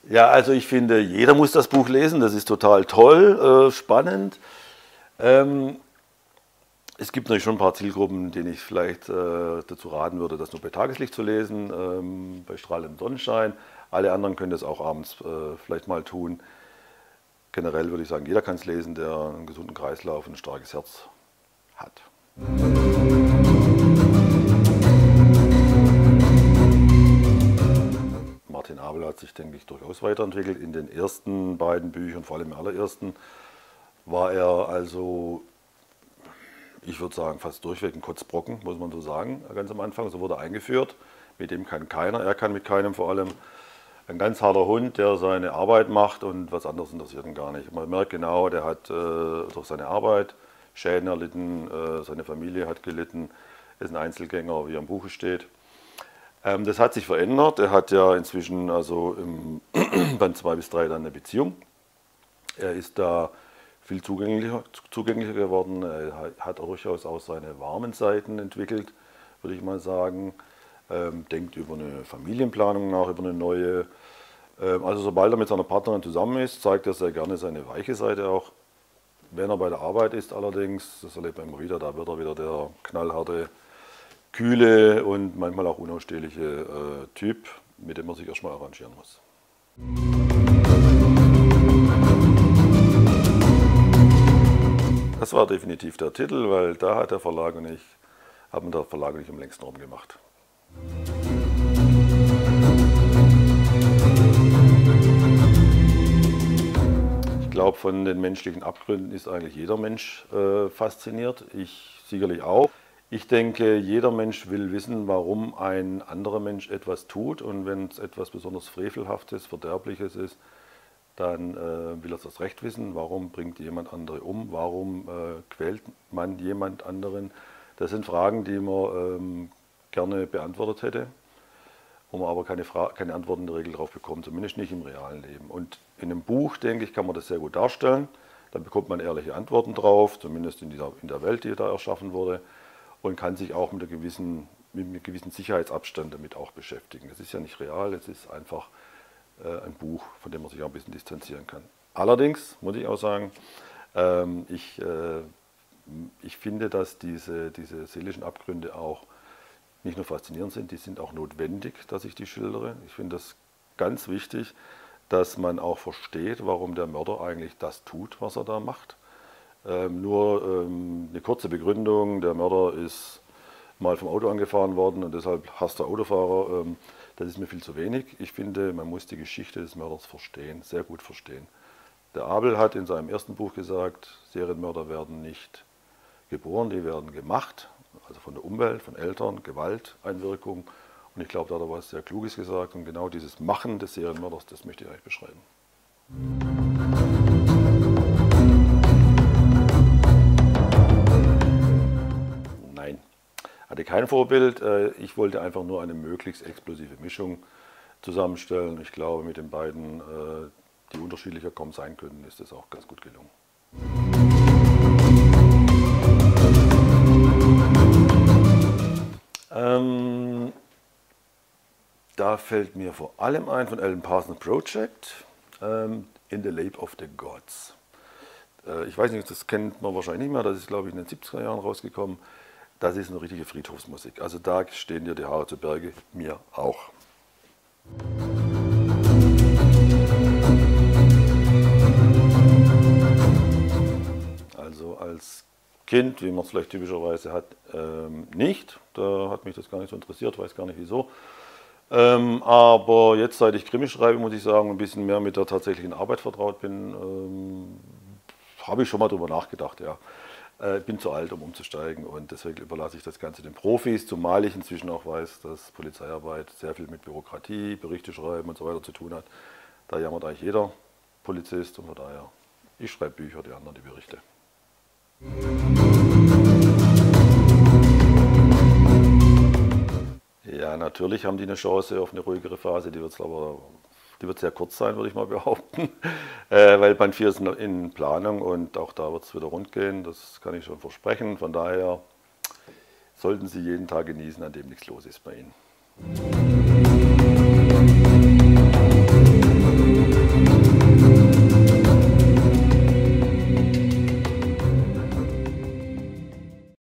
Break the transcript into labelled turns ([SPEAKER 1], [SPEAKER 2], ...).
[SPEAKER 1] Ja, also ich finde, jeder muss das Buch lesen, das ist total toll, spannend. Es gibt natürlich schon ein paar Zielgruppen, denen ich vielleicht dazu raten würde, das nur bei Tageslicht zu lesen, bei strahlendem Sonnenschein. Alle anderen können das auch abends vielleicht mal tun. Generell würde ich sagen, jeder kann es lesen, der einen gesunden Kreislauf und ein starkes Herz hat. Martin Abel hat sich, denke ich, durchaus weiterentwickelt. In den ersten beiden Büchern, vor allem im allerersten, war er also, ich würde sagen, fast durchweg ein Kotzbrocken, muss man so sagen, ganz am Anfang. So wurde er eingeführt. Mit dem kann keiner, er kann mit keinem vor allem. Ein ganz harter Hund, der seine Arbeit macht und was anderes interessiert ihn gar nicht. Man merkt genau, der hat durch seine Arbeit Schäden erlitten, seine Familie hat gelitten, ist ein Einzelgänger, wie er im Buche steht. Das hat sich verändert. Er hat ja inzwischen also im Band 2 bis 3 dann eine Beziehung. Er ist da viel zugänglicher geworden. Er hat durchaus auch seine warmen Seiten entwickelt, würde ich mal sagen. Denkt über eine Familienplanung nach, über eine neue. Also sobald er mit seiner Partnerin zusammen ist, zeigt er sehr gerne seine weiche Seite auch. Wenn er bei der Arbeit ist allerdings, das erlebt man immer wieder, da wird er wieder der knallharte, kühle und manchmal auch unausstehliche Typ, mit dem man sich erstmal arrangieren muss. Das war definitiv der Titel, weil da hat der Verlag und ich, haben der Verlag und ich am längsten rumgemacht. Ich glaube, von den menschlichen Abgründen ist eigentlich jeder Mensch fasziniert. Ich sicherlich auch. Ich denke, jeder Mensch will wissen, warum ein anderer Mensch etwas tut. Und wenn es etwas besonders Frevelhaftes, Verderbliches ist, dann will er das Recht wissen. Warum bringt jemand andere um? Warum quält man jemand anderen? Das sind Fragen, die man gerne beantwortet hätte, wo man aber keine Antworten in der Regel darauf bekommt, zumindest nicht im realen Leben. Und in einem Buch, denke ich, kann man das sehr gut darstellen. Dann bekommt man ehrliche Antworten drauf, zumindest in der Welt, die da erschaffen wurde, und kann sich auch mit einem gewissen Sicherheitsabstand damit auch beschäftigen. Es ist ja nicht real, es ist einfach ein Buch, von dem man sich auch ein bisschen distanzieren kann. Allerdings muss ich auch sagen, ich finde, dass diese seelischen Abgründe auch nicht nur faszinierend sind, die sind auch notwendig, dass ich die schildere. Ich finde das ganz wichtig, dass man auch versteht, warum der Mörder eigentlich das tut, was er da macht. Nur eine kurze Begründung, der Mörder ist mal vom Auto angefahren worden und deshalb hasst der Autofahrer, das ist mir viel zu wenig. Ich finde, man muss die Geschichte des Mörders verstehen, sehr gut verstehen. Der Abel hat in seinem ersten Buch gesagt, Serienmörder werden nicht geboren, die werden gemacht, also von der Umwelt, von Eltern, Gewalteinwirkung. Und ich glaube, da hat er was sehr Kluges gesagt und genau dieses Machen des Serienmörders, das möchte ich euch beschreiben. Nein, hatte kein Vorbild. Ich wollte einfach nur eine möglichst explosive Mischung zusammenstellen. Ich glaube, mit den beiden, die unterschiedlicher kaum sein können, ist es auch ganz gut gelungen. Da fällt mir vor allem ein von Alan Parsons Project, In the Lap of the Gods. Ich weiß nicht, das kennt man wahrscheinlich nicht mehr, das ist, glaube ich, in den 70er Jahren rausgekommen. Das ist eine richtige Friedhofsmusik. Also da stehen dir die Haare zu Berge, mir auch. Also als Kind, wie man es vielleicht typischerweise hat, nicht. Da hat mich das gar nicht so interessiert, weiß gar nicht wieso. Aber jetzt, seit ich Krimi schreibe, muss ich sagen, ein bisschen mehr mit der tatsächlichen Arbeit vertraut bin, habe ich schon mal drüber nachgedacht, ja. Ich bin zu alt, um umzusteigen und deswegen überlasse ich das Ganze den Profis, zumal ich inzwischen auch weiß, dass Polizeiarbeit sehr viel mit Bürokratie, Berichte schreiben und so weiter zu tun hat. Da jammert eigentlich jeder Polizist und von daher, ich schreibe Bücher, die anderen die Berichte. Ja, natürlich haben die eine Chance auf eine ruhigere Phase, die wird sehr kurz sein, würde ich mal behaupten, weil Band 4 ist in Planung und auch da wird es wieder rund gehen, das kann ich schon versprechen. Von daher sollten Sie jeden Tag genießen, an dem nichts los ist bei Ihnen.